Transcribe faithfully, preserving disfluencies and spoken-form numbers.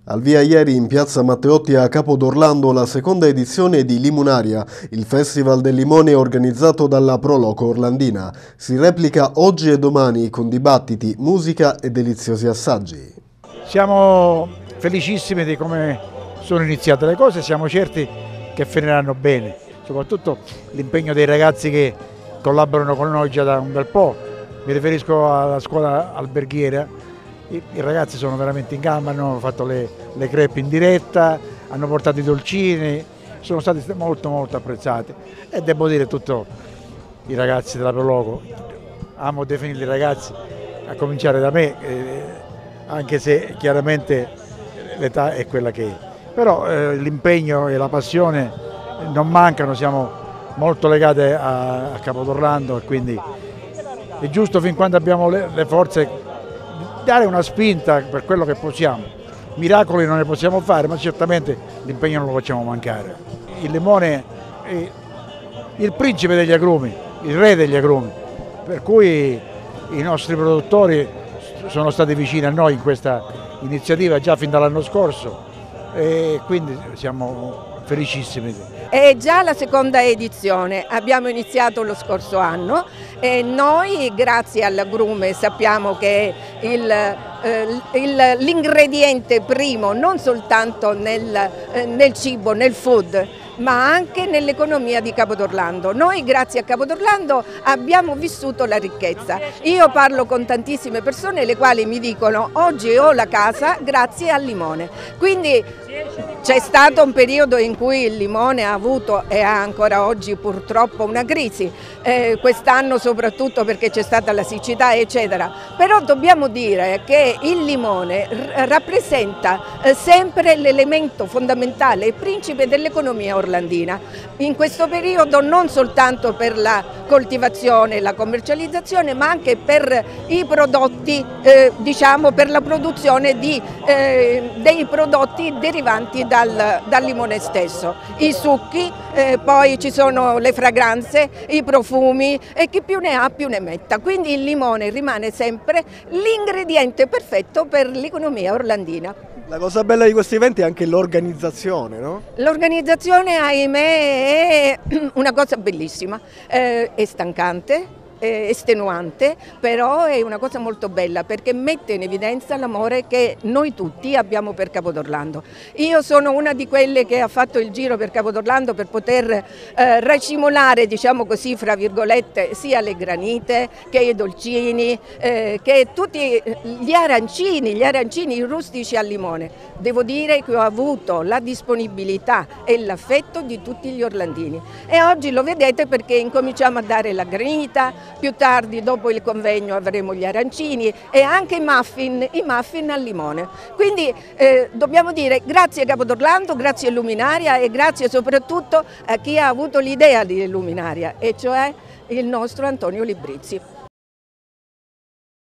Al via ieri in piazza Matteotti a Capo d'Orlando la seconda edizione di Limunaria, il festival del limone organizzato dalla Proloco Orlandina. Si replica oggi e domani con dibattiti, musica e deliziosi assaggi. Siamo felicissimi di come sono iniziate le cose, siamo certi che finiranno bene, soprattutto l'impegno dei ragazzi che collaborano con noi già da un bel po'. Mi riferisco alla scuola alberghiera. I, I ragazzi sono veramente in gamba, hanno fatto le, le crepe in diretta, hanno portato i dolcini, sono stati molto molto apprezzati e devo dire tutti i ragazzi della Proloco, amo definirli ragazzi, a cominciare da me, eh, anche se chiaramente l'età è quella che è, però eh, l'impegno e la passione non mancano, siamo molto legati a, a Capo d'Orlando e quindi è giusto fin quando abbiamo le, le forze dare una spinta per quello che possiamo. Miracoli non ne possiamo fare, ma certamente l'impegno non lo facciamo mancare. Il limone è il principe degli agrumi, il re degli agrumi, per cui i nostri produttori sono stati vicini a noi in questa iniziativa già fin dall'anno scorso e quindi siamo felicissimi. È già la seconda edizione, abbiamo iniziato lo scorso anno e noi grazie all'agrume sappiamo che eh, l'ingrediente primo non soltanto nel, eh, nel cibo, nel food, ma anche nell'economia di Capo d'Orlando. Noi grazie a Capo d'Orlando abbiamo vissuto la ricchezza. Io parlo con tantissime persone le quali mi dicono oggi ho la casa grazie al limone. Quindi c'è stato un periodo in cui il limone ha avuto e ha ancora oggi purtroppo una crisi, eh, quest'anno soprattutto perché c'è stata la siccità eccetera, però dobbiamo dire che il limone rappresenta eh, sempre l'elemento fondamentale e principe dell'economia orlandina. In questo periodo non soltanto per la coltivazione e la commercializzazione ma anche per i prodotti, eh, diciamo per la produzione di, eh, dei prodotti derivanti dal, dal limone stesso, i succhi, eh, poi ci sono le fragranze, i profumi e chi più ne ha più ne metta, quindi il limone rimane sempre l'ingrediente perfetto per l'economia orlandina. La cosa bella di questi eventi è anche l'organizzazione, no? L'organizzazione, ahimè, è una cosa bellissima, eh, è stancante, è estenuante, però è una cosa molto bella perché mette in evidenza l'amore che noi tutti abbiamo per Capo d'Orlando. Io sono una di quelle che ha fatto il giro per Capo d'Orlando per poter eh, racimolare, diciamo così, fra virgolette, sia le granite che i dolcini, eh, che tutti gli arancini, gli arancini rustici al limone. Devo dire che ho avuto la disponibilità e l'affetto di tutti gli orlandini e oggi lo vedete perché incominciamo a dare la granita. Più tardi, dopo il convegno, avremo gli arancini e anche i muffin, i muffin al limone. Quindi eh, dobbiamo dire grazie a Capo d'Orlando, grazie a Luminaria e grazie soprattutto a chi ha avuto l'idea di Luminaria, e cioè il nostro Antonio Librizzi.